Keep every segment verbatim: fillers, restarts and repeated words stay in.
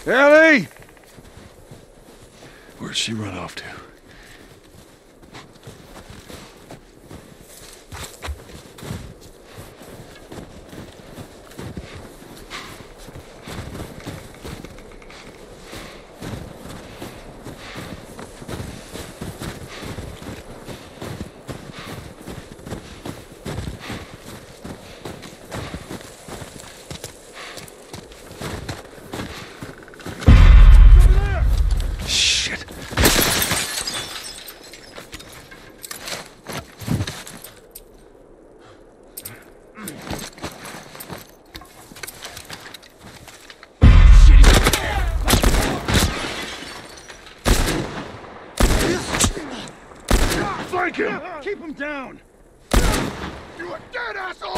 Ellie! Where'd she run off to? Keep him down! You are dead, asshole!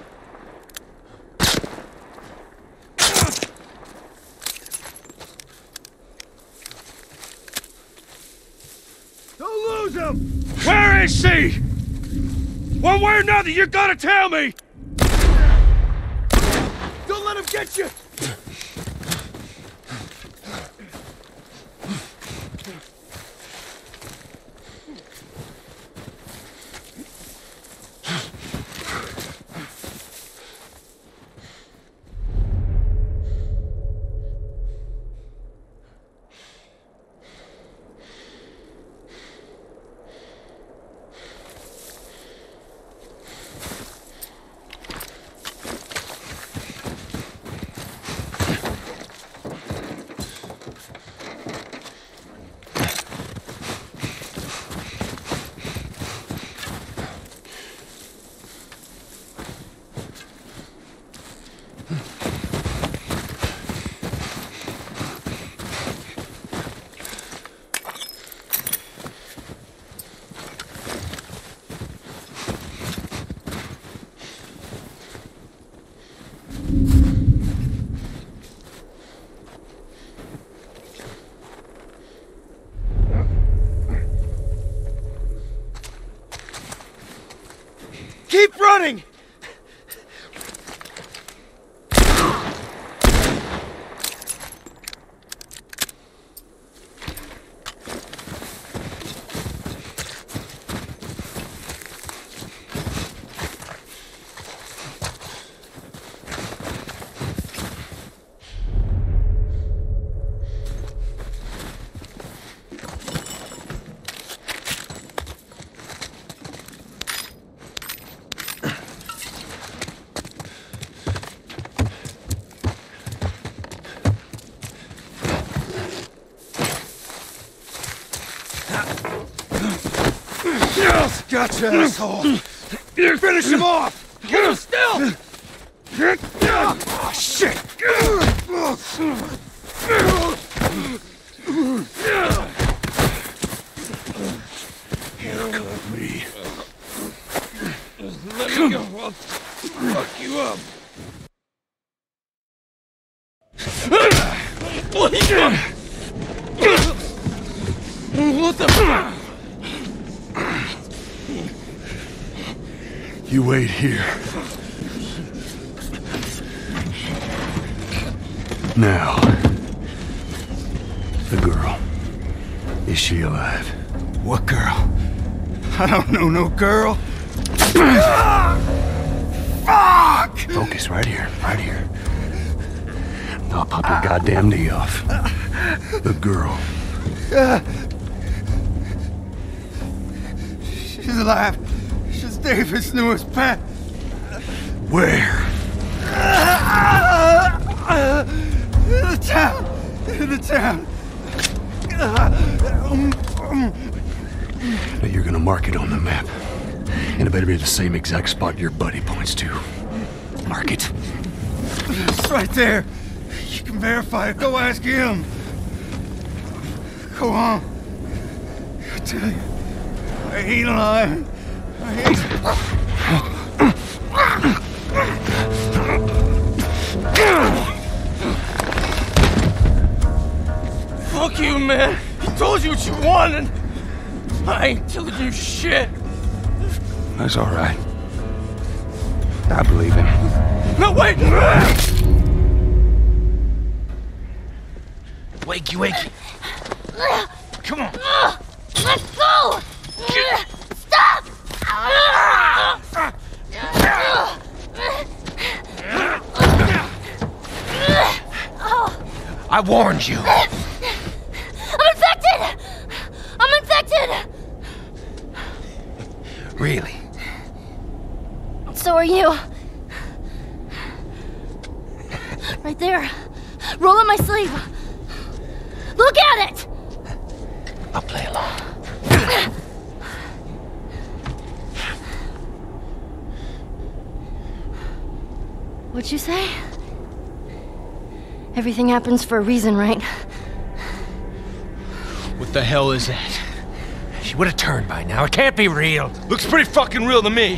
Don't lose him! Where is she? One way or another, you gotta tell me! Don't let him get you! Keep running! Gotcha, asshole! Finish him off! Hold him still! Oh, shit! Handcuff me. Let me go, I'll fuck you up. What the fuck? You wait here. Now, the girl. Is she alive? What girl? I don't know no girl. Fuck! Focus right here, right here. I'll pop your goddamn knee off. The girl. She's alive. She's David's newest pet. Where? In the town. In the town. Now you're gonna mark it on the map. And it better be the same exact spot your buddy points to. Mark it. It's right there. You can verify it. Go ask him. Go on. I tell you, I ain't lying. I ain't... Fuck you, man. He told you what you wanted. I ain't telling you shit. That's all right. I believe him. No, wait! Wakey, wakey. Come on. Let's go! Stop! I warned you. I'm infected! I'm infected! Really? So are you. Right there. Roll up my sleeve. Look at it! I'll play along. What'd you say? Everything happens for a reason, right? What the hell is that? She would have turned by now. It can't be real. Looks pretty fucking real to me.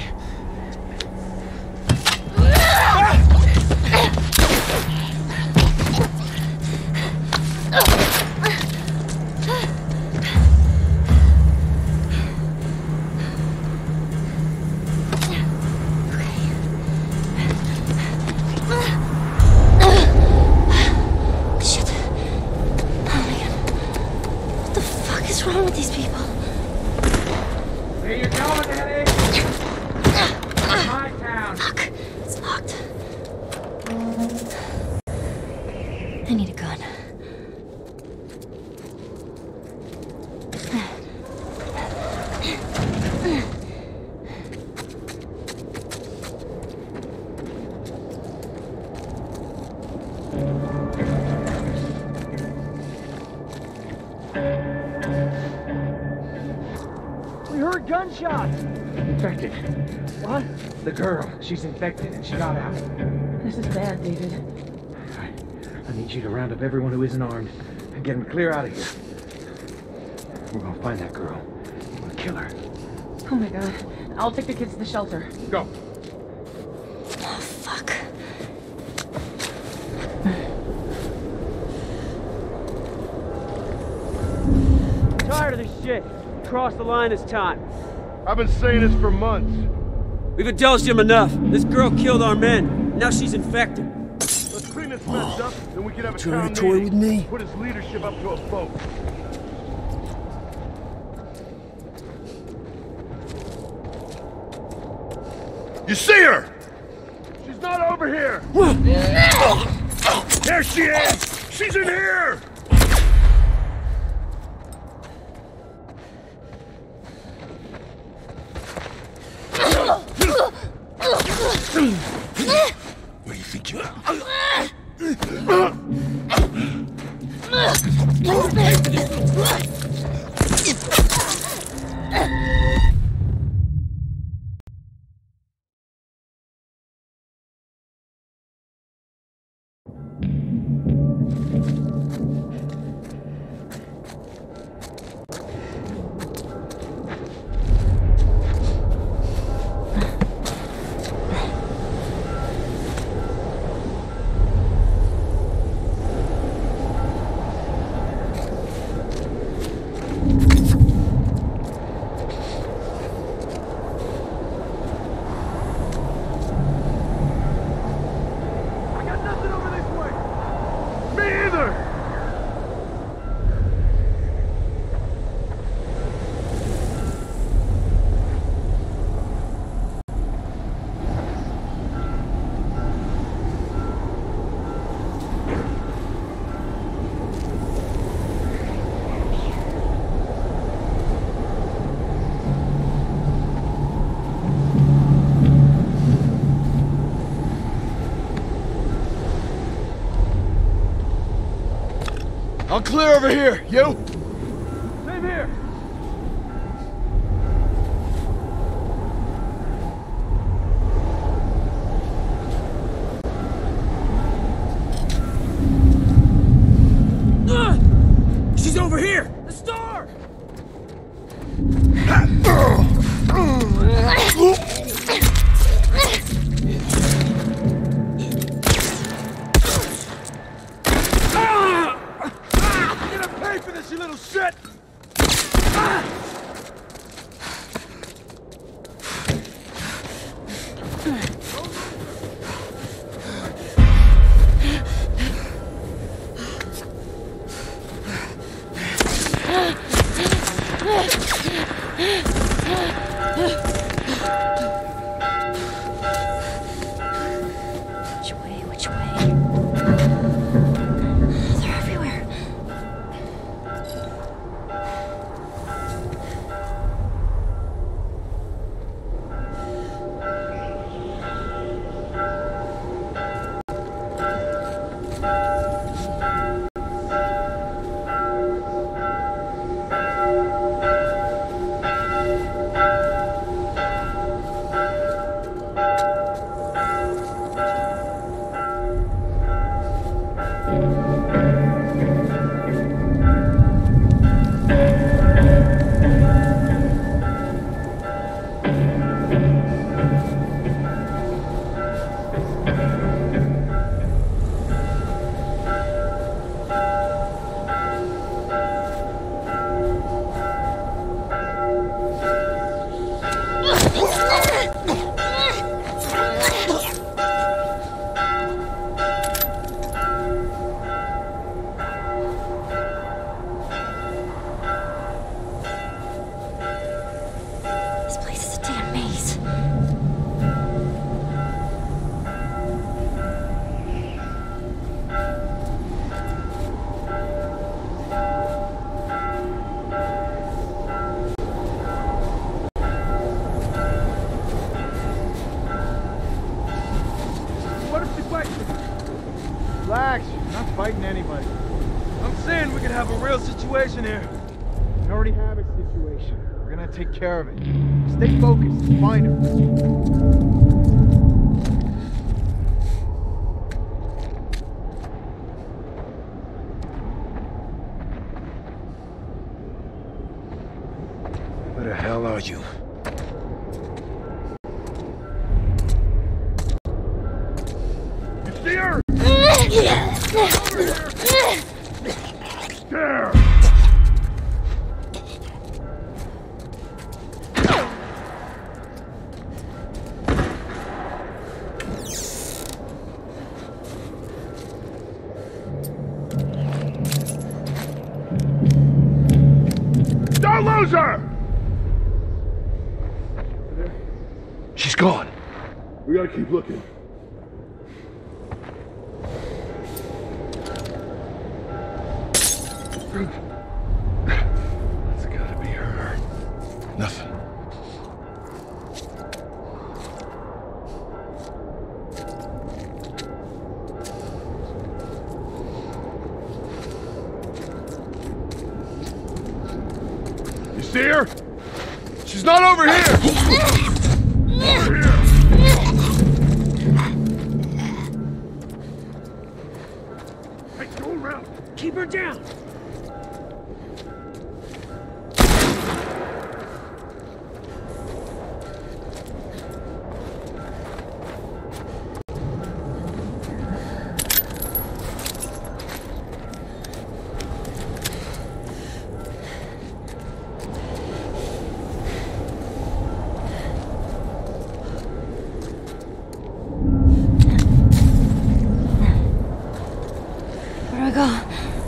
Gunshots! Infected. What? The girl. She's infected and she got out. This is bad, David. I, I need you to round up everyone who isn't armed and get them clear out of here. We're gonna find that girl. We're gonna kill her. Oh my god. I'll take the kids to the shelter. Go. Oh, fuck. Tired of this shit. Cross the line this time. I've been saying this for months. We've indulged him enough. This girl killed our men. Now she's infected. Let's clean this mess up, then we can have a Trying town to toy meeting. with me? Put his leadership up to a vote. You see her? She's not over here. There she is. She's in here. Where do you think you are? I'm clear over here. You? Same here. Uh, she's over here! The star! You little shit! Which way, which way? They're everywhere. This place is a damn maze. What if she fights? Relax, you're not fighting anybody. I'm saying we could have a real situation here. We already have a situation. We're gonna take care of it. Stay focused. Find her. Where the hell are you? You see her? There! Don't lose her! She's gone. We gotta keep looking. That's gotta be her. Nothing. You see her? She's not over here! Over here! Hey, go around! Keep her down! Where do I go?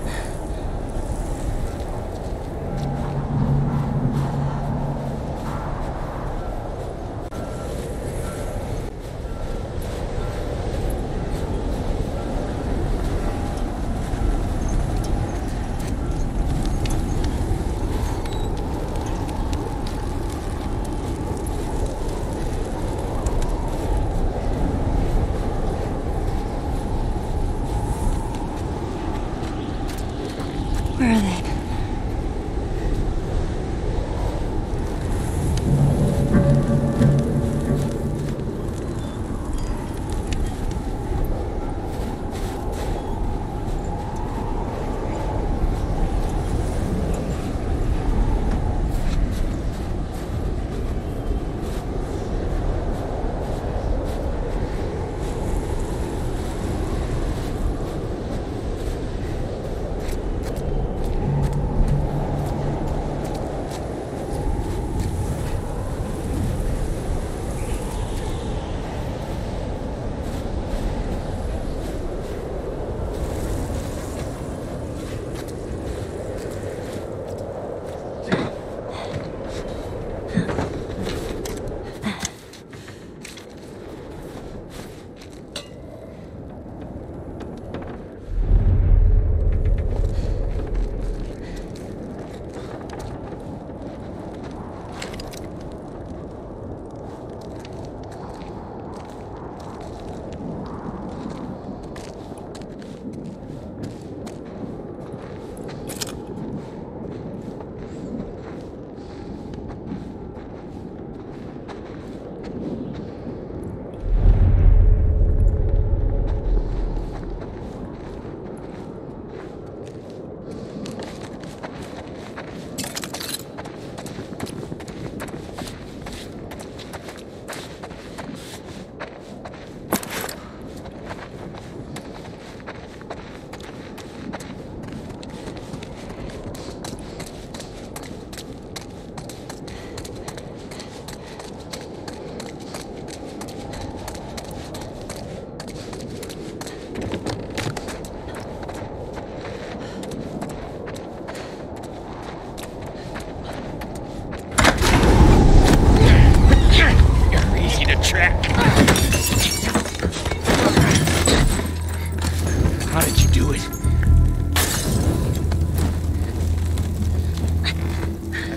Where are they?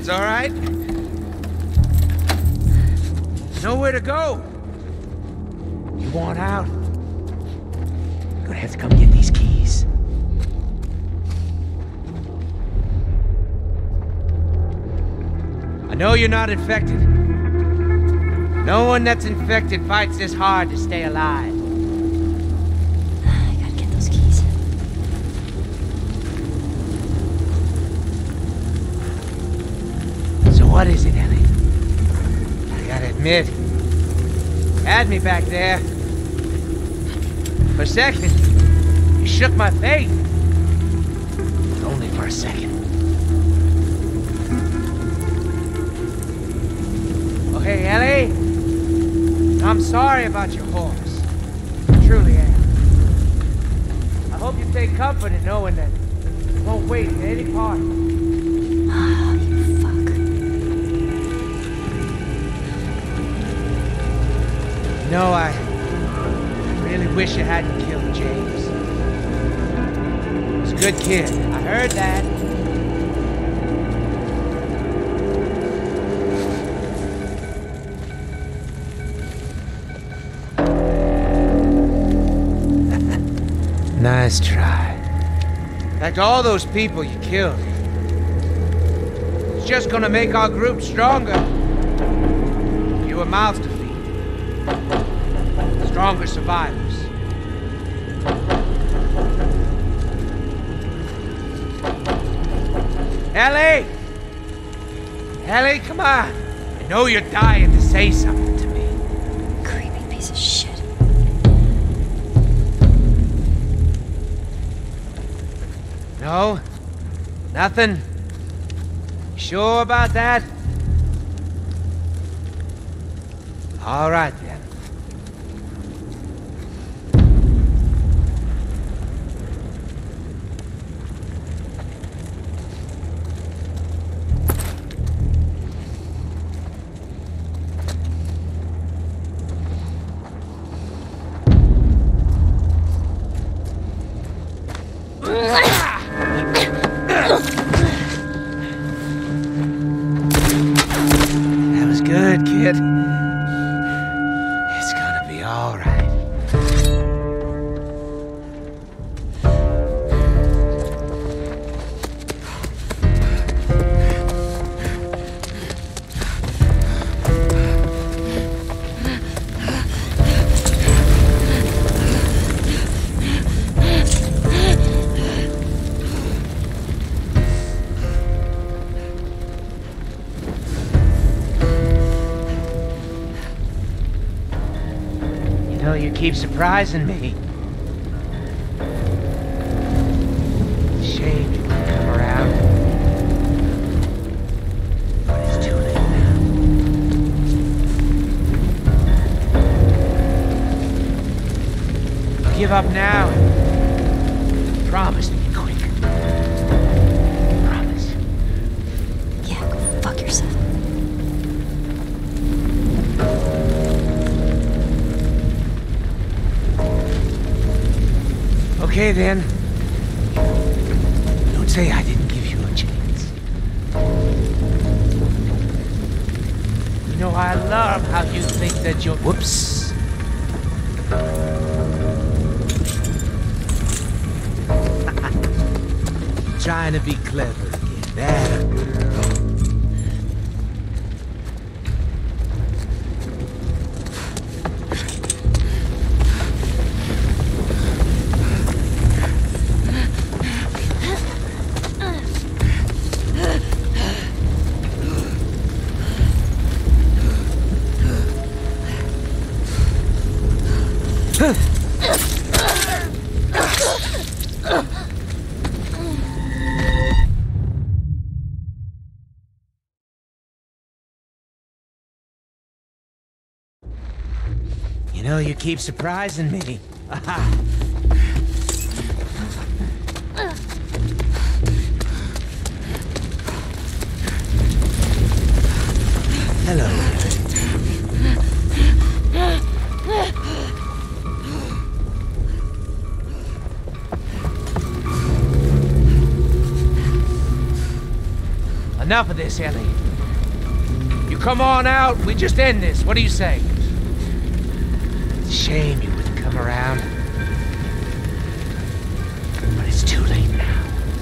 all right? Nowhere to go. You want out? You're gonna have to come get these keys. I know you're not infected. No one that's infected fights this hard to stay alive. I gotta get those keys. So what is it, Ellie? I gotta admit, you had me back there. For a second, you shook my faith. But only for a second. Oh, hey, Ellie. I'm sorry about your horse. I truly am. I hope you take comfort in knowing that it won't wait at any part. Oh, you fuck. You know, I really wish you hadn't killed James. He was a good kid. I heard that. Nice try. In fact, all those people you killed, it's just gonna make our group stronger. Fewer mouths to feed. Stronger survivors. Ellie! Ellie, come on! I know you're dying to say something to me. Creepy piece of shit. No? Nothing? You sure about that? All right, then. That was good, kid. It's gonna be all right. You know, you keep surprising me. Shame you couldn't come around. But it's too late now. Give up now. Promise to be quick. Promise. Yeah, go fuck yourself. Okay, then. Don't say I didn't give you a chance. You know, I love how you think that you're... Whoops. Trying to be clever again. That girl. You know, you keep surprising me. Aha. Hello. Enough of this, Ellie. You come on out, we just end this. What do you say? It's a shame you wouldn't come around. But it's too late now.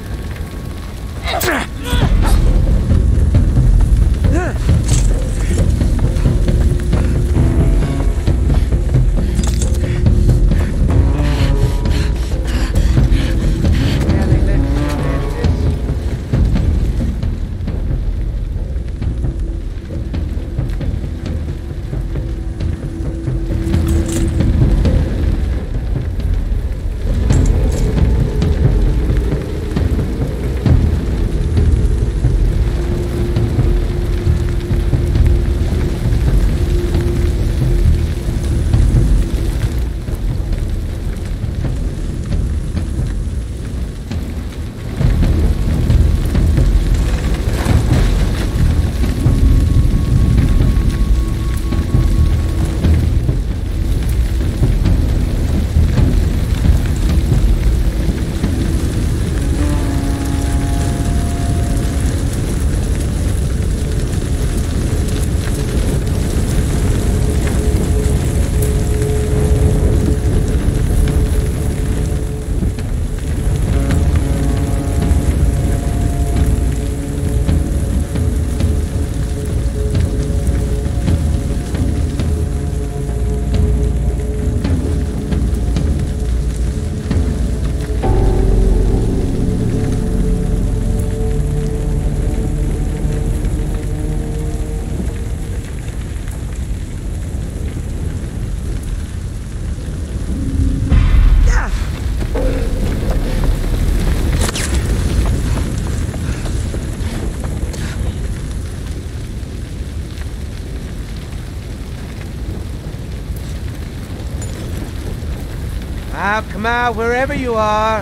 Out, come out, wherever you are.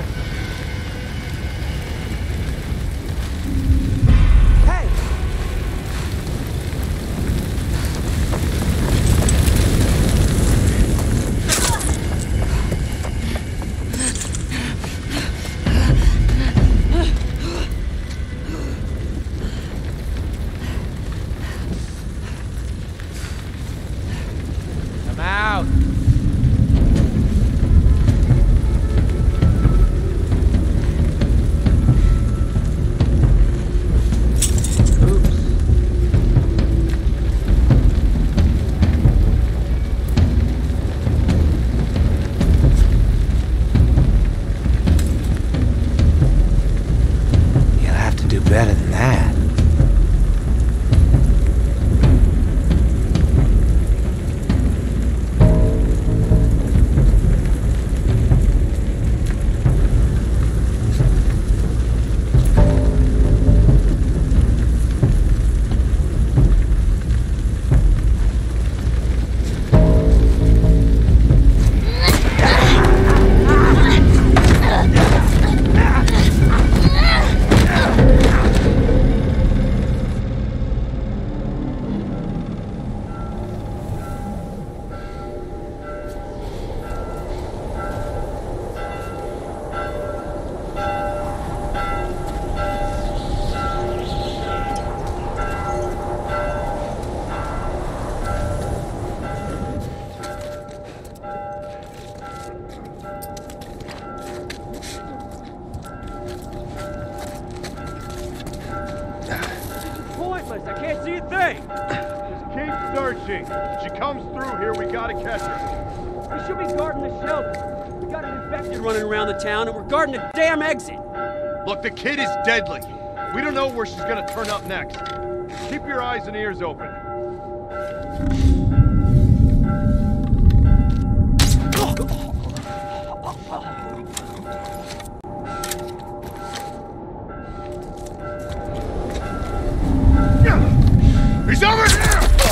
Hey! Come out. Better than that. I can't see a thing. Just keep searching. If she comes through here, we gotta catch her. We should be guarding the shelter. We got an infected running around the town, and we're guarding the damn exit. Look, the kid is deadly. We don't know where she's gonna turn up next. Keep your eyes and ears open. He's over here!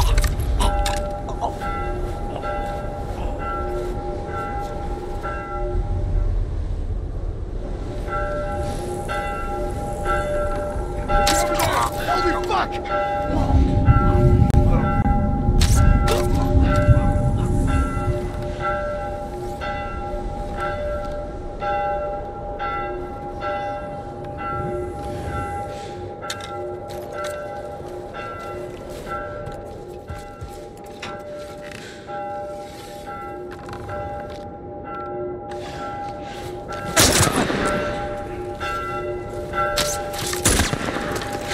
Holy fuck!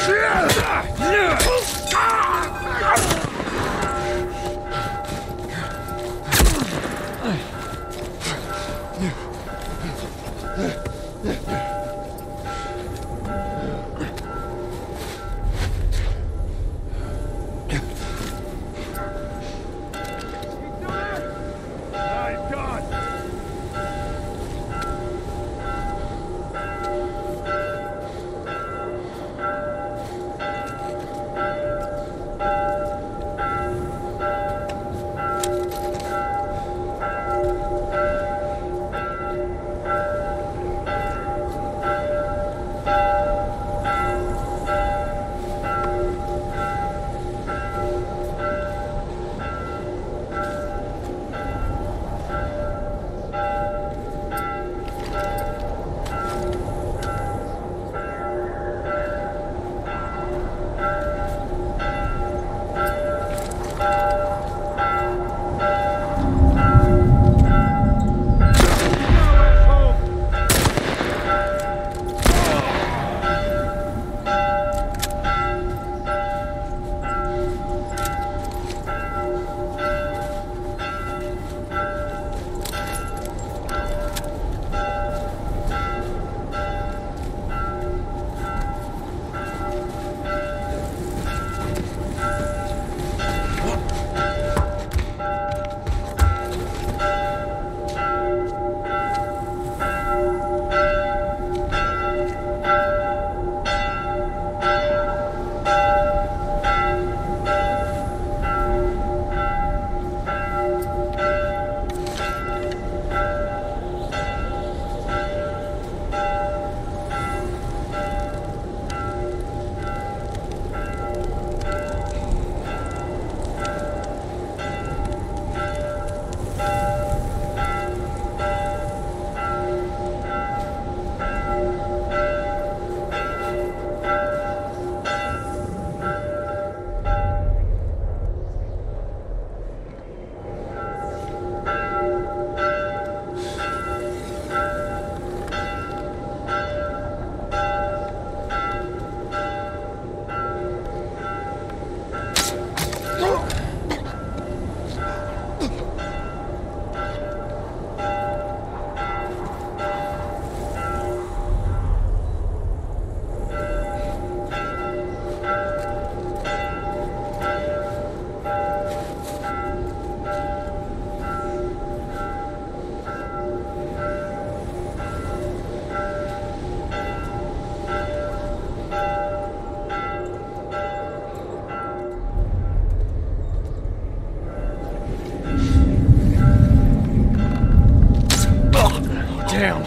Damn.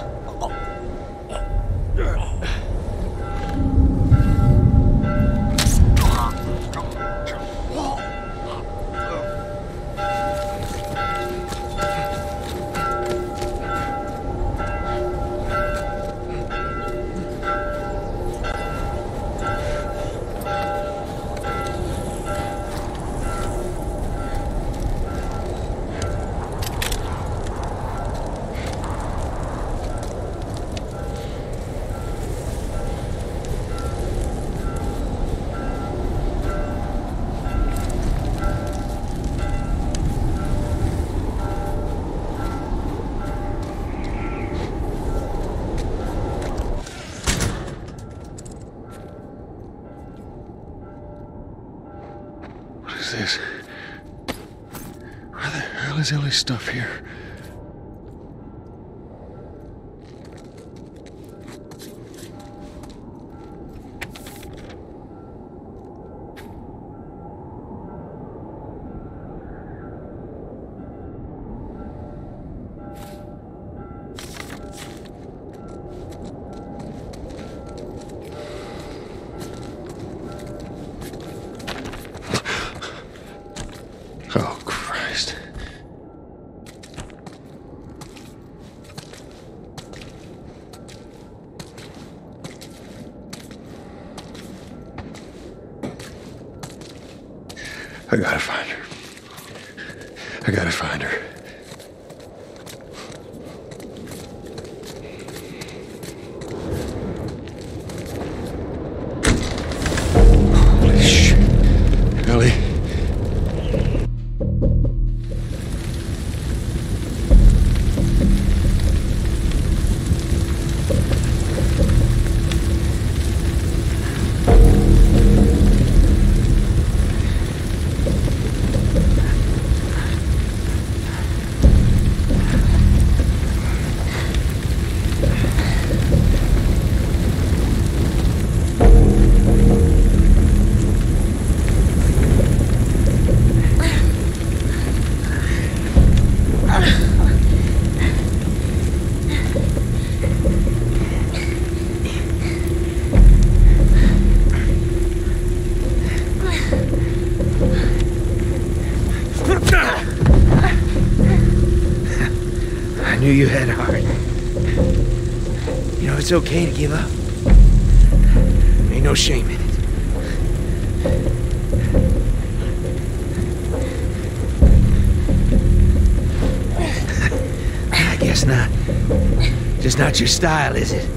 What is this? Where the hell is Ellie's stuff here? Oh, Christ. I gotta find her. I gotta find her. knew you had heart. You know, it's okay to give up. Ain't no shame in it. I guess not. Just not your style, is it?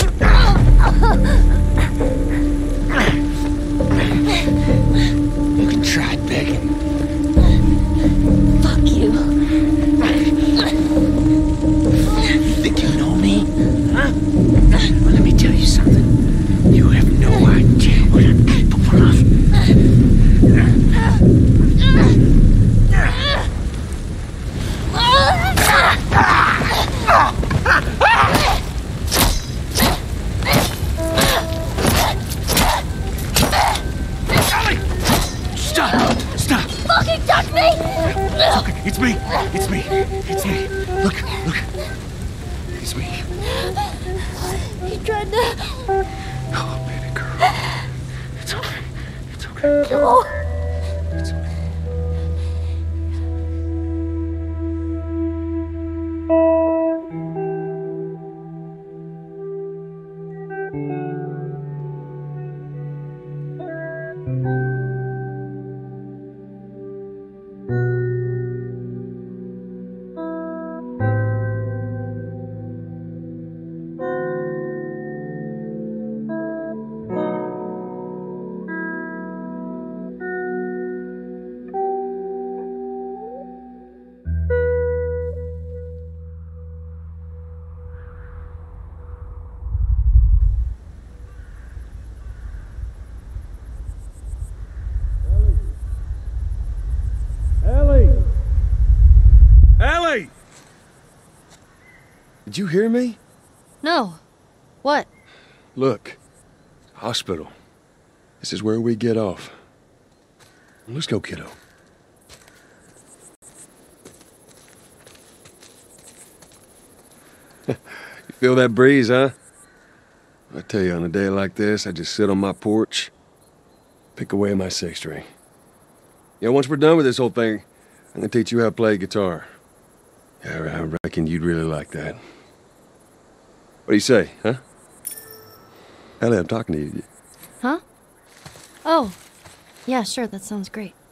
You can try begging. Fuck you. You think you know me? Huh? Well, let me tell you something. You have no idea what I'm capable of. Stop! Stop! Fucking touch me! It's me! It's me! It's me! Look! Look! It's me. He tried to... Oh, baby girl. It's okay. It's okay. No. It's okay. Ellie! Ellie! Did you hear me? No. What? Look. Hospital. This is where we get off. Let's go, kiddo. You feel that breeze, huh? I tell you, on a day like this, I just sit on my porch, pick away at my six string. Yeah, once we're done with this whole thing, I'm gonna teach you how to play guitar. Yeah, I reckon you'd really like that. What do you say, huh? Ellie, I'm talking to you. Huh? Oh. Yeah, sure, that sounds great.